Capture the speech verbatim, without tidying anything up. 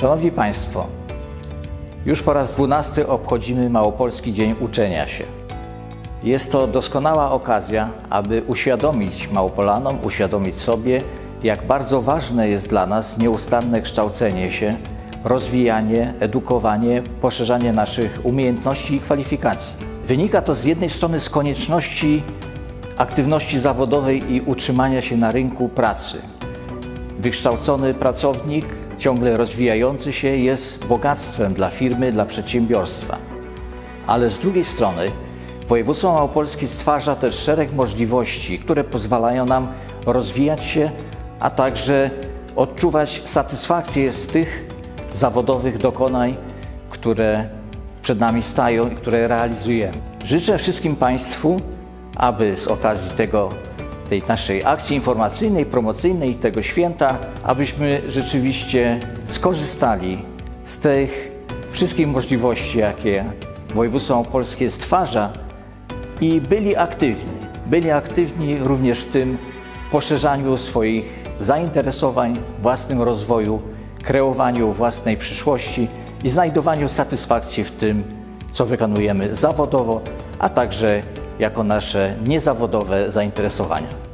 Szanowni Państwo, już po raz dwunasty obchodzimy Małopolski Dzień Uczenia się. Jest to doskonała okazja, aby uświadomić Małopolanom, uświadomić sobie, jak bardzo ważne jest dla nas nieustanne kształcenie się, rozwijanie, edukowanie, poszerzanie naszych umiejętności i kwalifikacji. Wynika to z jednej strony z konieczności aktywności zawodowej i utrzymania się na rynku pracy. Wykształcony pracownik, ciągle rozwijający się, jest bogactwem dla firmy, dla przedsiębiorstwa. Ale z drugiej strony województwo małopolskie stwarza też szereg możliwości, które pozwalają nam rozwijać się, a także odczuwać satysfakcję z tych zawodowych dokonań, które przed nami stają i które realizujemy. Życzę wszystkim Państwu, aby z okazji tego, tej naszej akcji informacyjnej, promocyjnej, tego święta, abyśmy rzeczywiście skorzystali z tych wszystkich możliwości, jakie województwo małopolskie stwarza i byli aktywni. Byli aktywni również w tym poszerzaniu swoich zainteresowań, własnym rozwoju, kreowaniu własnej przyszłości i znajdowaniu satysfakcji w tym, co wykonujemy zawodowo, a także jako nasze niezawodowe zainteresowania.